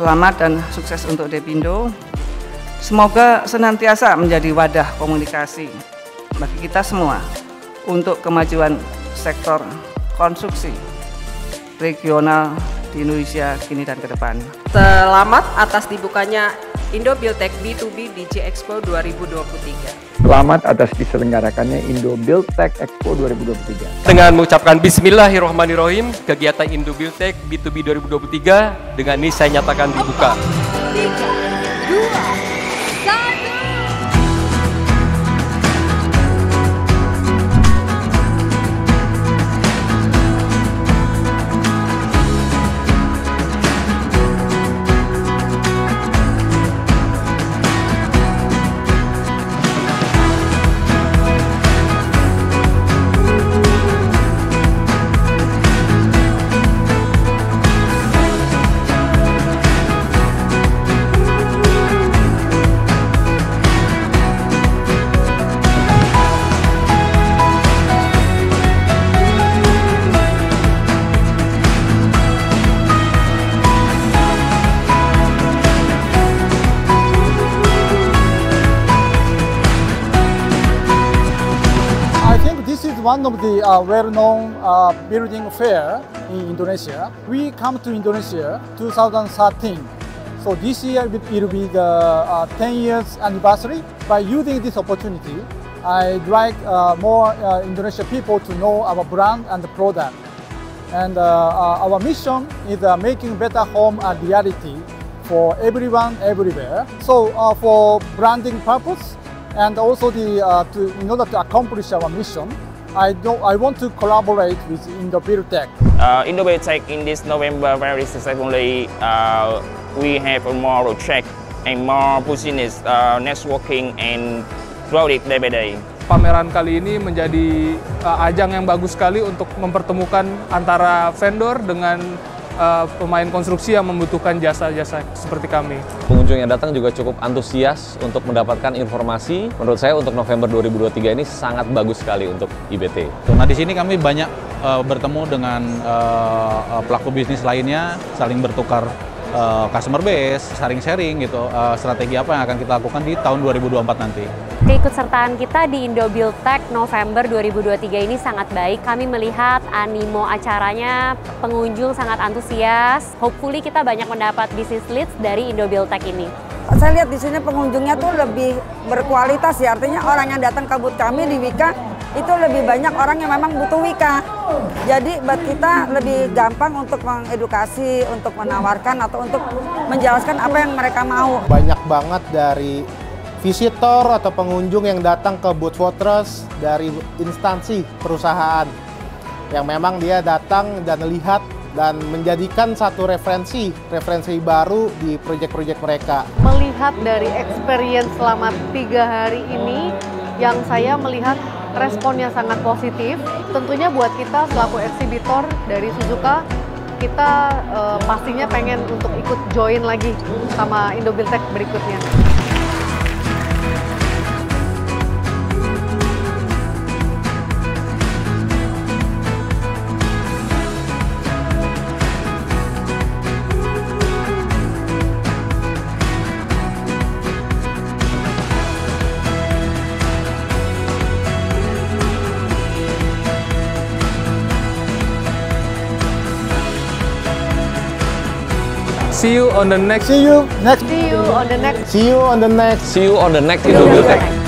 Selamat dan sukses untuk Depindo. Semoga senantiasa menjadi wadah komunikasi bagi kita semua untuk kemajuan sektor konstruksi regional di Indonesia kini dan ke depan. Selamat atas dibukanya Indo Buildtech B2B di J-Expo 2023. Selamat atas diselenggarakannya Indo Buildtech Expo 2023. Dengan mengucapkan Bismillahirrahmanirrahim, kegiatan Indo Buildtech B2B 2023 dengan ini saya nyatakan dibuka. 3, 2, This is one of the well-known building fair in Indonesia. We come to Indonesia 2013. So this year it will be the 10 years anniversary. By using this opportunity, I'd like more Indonesian people to know our brand and the product. And our mission is making better home a reality for everyone, everywhere. So for branding purpose, and also in order to accomplish our mission, I want to collaborate with Indo Buildtech. Indo Buildtech in this November very successfully. We have a more track and more business networking and growing day by day. Pameran kali ini menjadi ajang yang bagus sekali untuk mempertemukan antara vendor dengan pemain konstruksi yang membutuhkan jasa-jasa seperti kami. Pengunjung yang datang juga cukup antusias untuk mendapatkan informasi. Menurut saya untuk November 2023 ini sangat bagus sekali untuk IBT. Nah, di sini kami banyak bertemu dengan pelaku bisnis lainnya, saling bertukar customer base, sharing gitu, strategi apa yang akan kita lakukan di tahun 2024 nanti. Keikutsertaan kita di Indo Buildtech November 2023 ini sangat baik. Kami melihat animo acaranya, pengunjung sangat antusias. Hopefully kita banyak mendapat business leads dari Indo Buildtech ini. Saya lihat di sini pengunjungnya tuh lebih berkualitas ya, artinya orang yang datang ke booth kami di Wika itu lebih banyak orang yang memang butuh Wika. Jadi buat kita lebih gampang untuk mengedukasi, untuk menawarkan atau untuk menjelaskan apa yang mereka mau. Banyak banget dari visitor atau pengunjung yang datang ke booth Fortress dari instansi perusahaan yang memang dia datang dan lihat dan menjadikan satu referensi baru di proyek-proyek mereka. Melihat dari experience selama 3 hari ini, yang saya melihat responnya sangat positif. Tentunya buat kita selaku eksibitor dari Suzuka, kita pastinya pengen untuk ikut join lagi sama Indo Buildtech berikutnya. See you on the next. See you on the next. See you on the next Indo Buildtech.